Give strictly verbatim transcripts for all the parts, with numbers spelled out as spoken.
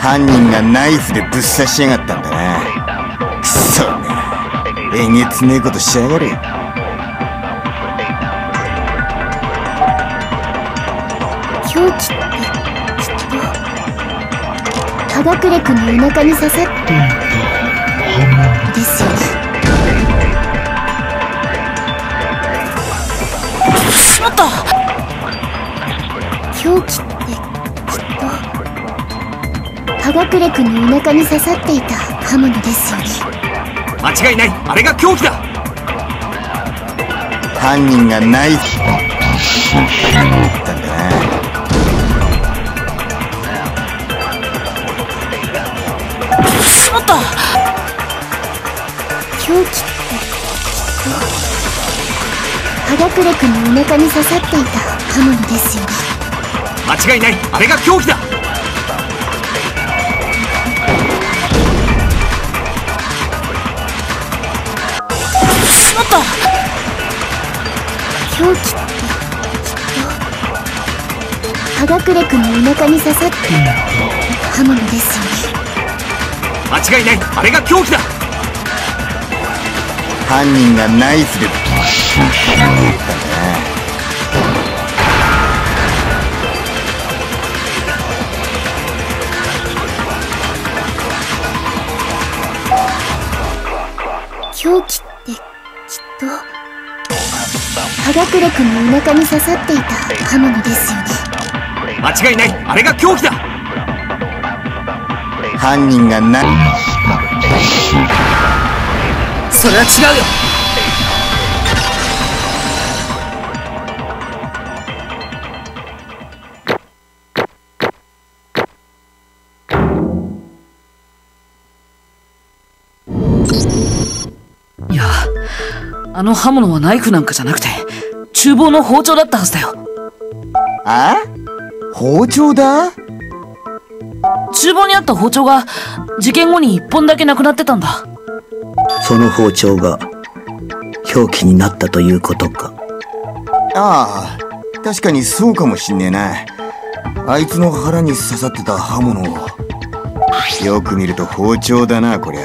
犯人がナイフでぶっ刺しやがったんだな。くそな、えげつねえことしやがる。 凶器ってきっと葉隠れ君のお腹に刺さってですよね。 しまった。 凶器ってきっと葉隠れ君のお腹に刺さっていた刃物ですよね。 間違いない、あれが凶器だ。 犯人がナイフだったんだな。 しまった。 凶器ってきっと葉隠れ君のお腹に刺さっていた刃物ですよね。 間違いない、あれが凶器だ。しまった。 凶器ってきっと葉隠れ君のお腹に刺さっていた刃物ですよね。 間違いない、あれが凶器だ。 犯人がナイフでぶっ刺しやがったんだな。 凶器ってきっと葉隠れ君のお腹に刺さっていた刃物ですよね。 間違いない、あれが凶器だ。 犯人がナイフ。 それは違うよ。いや、あの刃物はナイフなんかじゃなくて厨房の包丁だったはずだよ。 あ？包丁だ？ 厨房にあった包丁が事件後に一本だけなくなってたんだ。 その包丁が凶器になったということか。 ああ、確かにそうかもしんねえな。あいつの腹に刺さってた刃物をよく見ると包丁だな、こりゃ。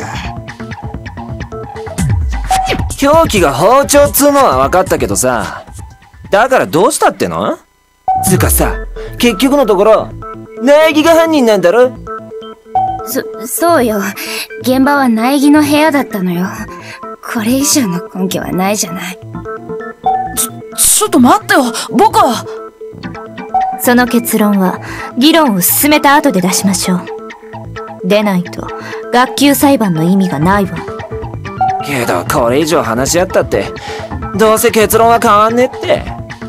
凶器が包丁っつうのは分かったけどさ、だからどうしたっての？つうかさ、結局のところ苗木が犯人なんだろ？ そ、そうよ。現場は苗木の部屋だったのよ。これ以上の根拠はないじゃない。 ちょ、ちょっと待ってよ、僕は。 その結論は議論を進めた後で出しましょう。でないと学級裁判の意味がないわ。 けどこれ以上話し合ったってどうせ結論は変わんねって。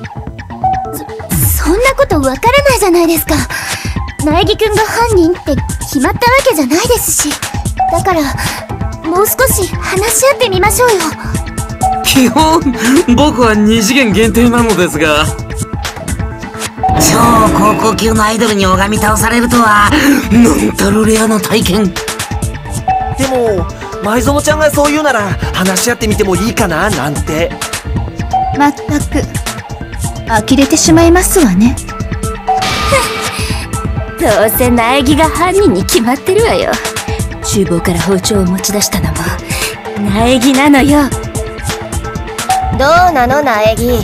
そ、そんなことわからないじゃないですか。苗木くんが犯人って決まったわけじゃないですし。だからもう少し話し合ってみましょうよ。 基本僕はに次元限定なのですが、 超高校級のアイドルに拝み倒されるとはなんたるレアな体験。 でも舞園ちゃんがそう言うなら話し合ってみてもいいかななんて。 まったく呆れてしまいますわね。どうせ苗木が犯人に決まってるわよ。厨房から包丁を持ち出したのも苗木なのよ。どうなの苗木。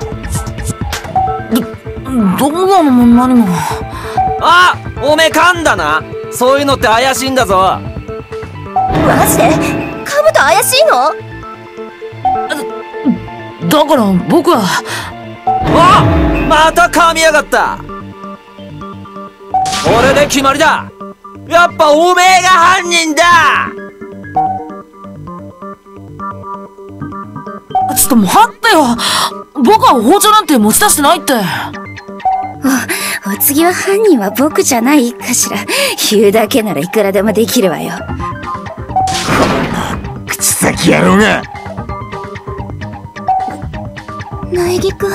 どうなのも何も。 あ、おめえ噛んだな。そういうのって怪しいんだぞ。 マジで？カブト怪しいの？ だから僕は。 あ、また噛みやがった。これで決まりだ。やっぱおめえが犯人だ。 ちょっと待ってよ、僕は包丁なんて持ち出してないって。 お、お次は犯人は僕じゃないかしら。言うだけならいくらでもできるわよ。 口先野郎が。 苗木くん。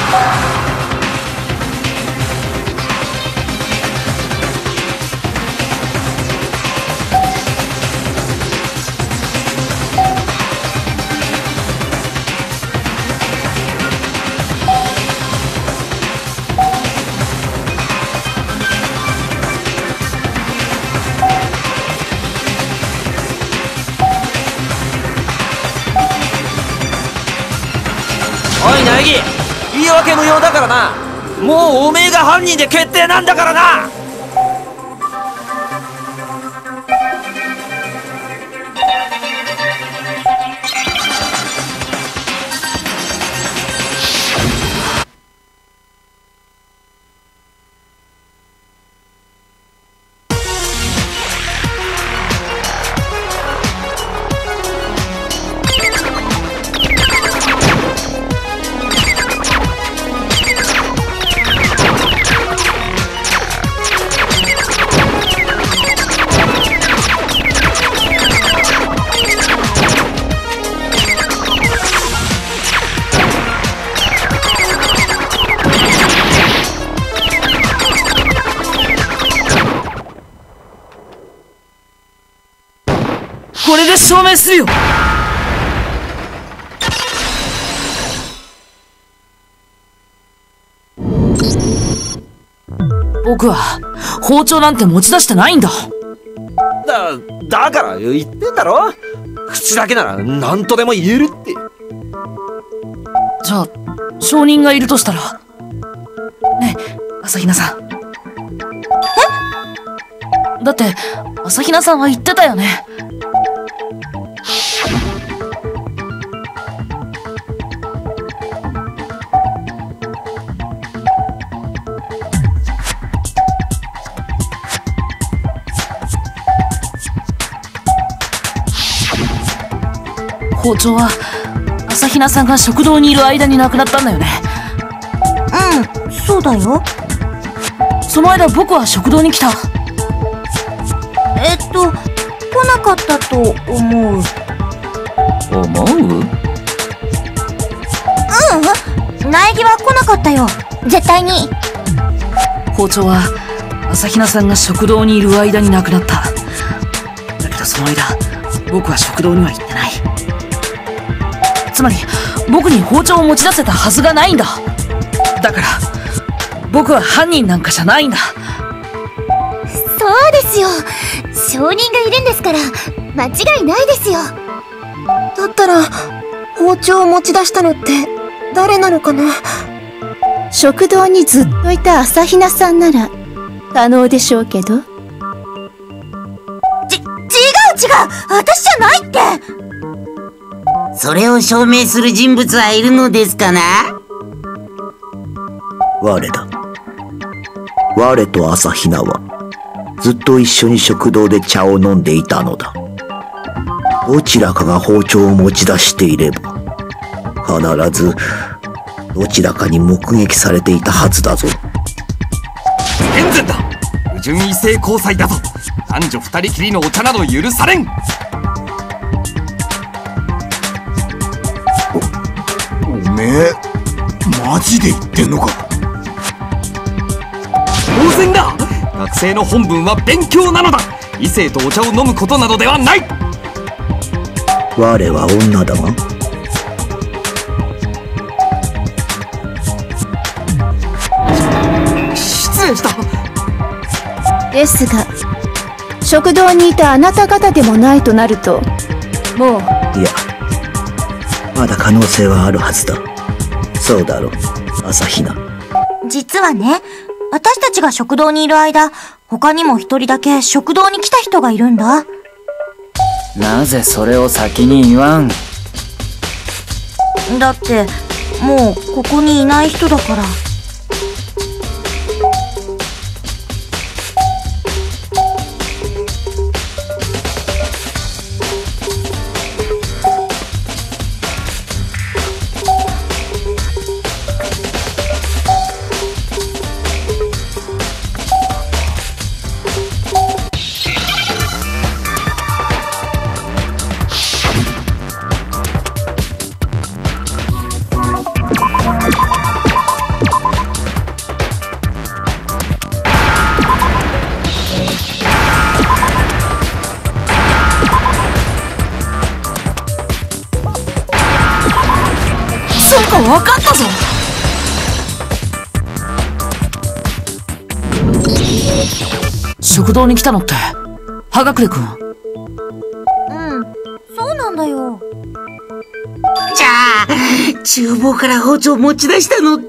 おい苗木、言い訳無用だからな。もうおめえが犯人で決定なんだからな。 これで証明するよ。僕は包丁なんて持ち出してないんだ。 だ、だから言ってんだろ。口だけなら何とでも言えるって。 じゃあ証人がいるとしたらねえ朝比奈さん。え？だって朝比奈さんは言ってたよね。包丁は朝比奈さんが食堂にいる間に亡くなったんだよね。 うん、そうだよ。 その間僕は食堂に来た。 えっと来なかったと思う。 思う？ ううん、苗木は来なかったよ、絶対に。 包丁は朝比奈さんが食堂にいる間に亡くなった。だけどその間僕は食堂には行ってない。つまり僕に包丁を持ち出せたはずがないんだ。だから僕は犯人なんかじゃないんだ。 そうですよ、証人がいるんですから間違いないですよ。だったら包丁を持ち出したのって誰なのかな。 食堂にずっといた朝比奈さんなら可能でしょうけど。 ち、違う違う、私じゃないって。 それを証明する人物はいるのですかな？ 我だ。我と朝比奈はずっと一緒に食堂で茶を飲んでいたのだ。どちらかが包丁を持ち出していれば必ずどちらかに目撃されていたはずだぞ。 健全だ。不純異性交際だぞ。男女二人きりのお茶など許されん。 おめえマジで言ってんのか。 当然だ。学生の本分は勉強なのだ。異性とお茶を飲むことなどではない。 我は女だが。 失礼した。 ですが食堂にいたあなた方でもないとなるともう。 いやまだ可能性はあるはずだ。そうだろう朝比奈。 実はね、私たちが食堂にいる間、他にも一人だけ食堂に来た人がいるんだ。 なぜそれを先に言わん？ だってもうここにいない人だから。 食堂に来たのって、葉隠くん。 うん、そうなんだよ。 じゃあ、厨房から包丁持ち出したのって。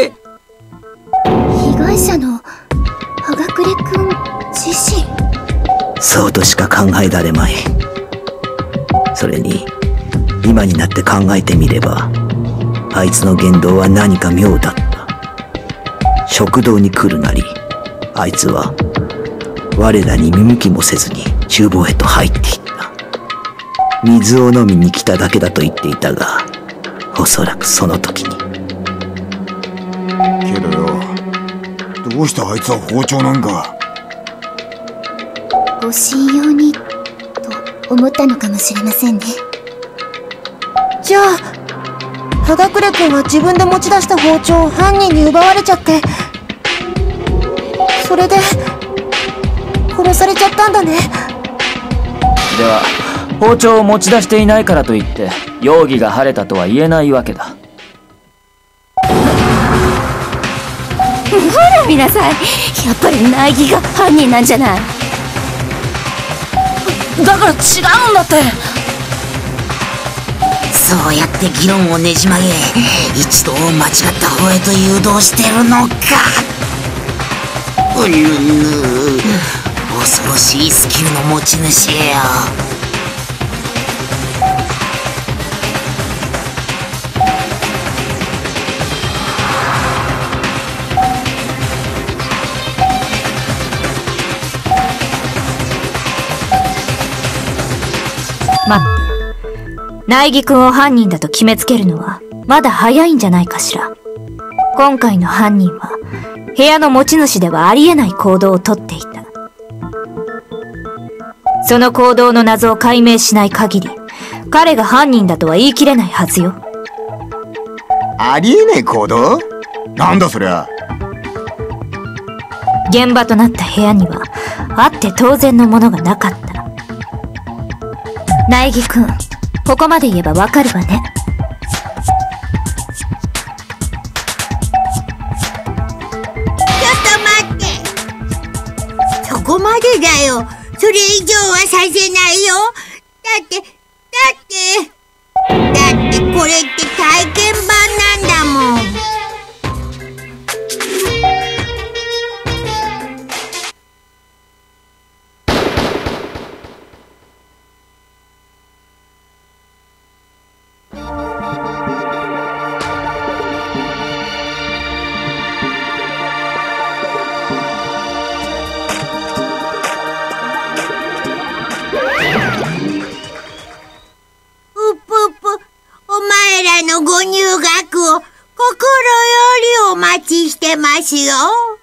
被害者の葉隠くん自身。 そうとしか考えられまい。それに、今になって考えてみれば、あいつの言動は何か妙だった。食堂に来るなり、あいつは我らに見向きもせずに厨房へと入っていった。水を飲みに来ただけだと言っていたが、おそらくその時に。 けどよ、どうしてあいつは包丁なんか。 護身用にと思ったのかもしれませんね。 じゃあ葉隠くんは自分で持ち出した包丁を犯人に奪われちゃって、それで殺されちゃったんだね。 では包丁を持ち出していないからといって容疑が晴れたとは言えないわけだ。 ほら見なさい、やっぱり苗木が犯人なんじゃない。 だから違うんだって。 そうやって議論をねじ曲げ、一度間違った方へと誘導してるのか。うぬぬ、恐ろしいスキルの持ち主よ。 待って、苗木くんを犯人だと決めつけるのはまだ早いんじゃないかしら。今回の犯人は部屋の持ち主ではありえない行動をとっていた。その行動の謎を解明しない限り、彼が犯人だとは言い切れないはずよ。 ありえない行動？なんだそりゃ。 現場となった部屋にはあって当然のものがなかった。苗木くん、ここまで言えばわかるわね。 ちょっと待って。そこまでだよ。それ以上はさせないよ。だって、だって、だってこれって体験版なんだもん。ご入学を心よりお待ちしてますよ。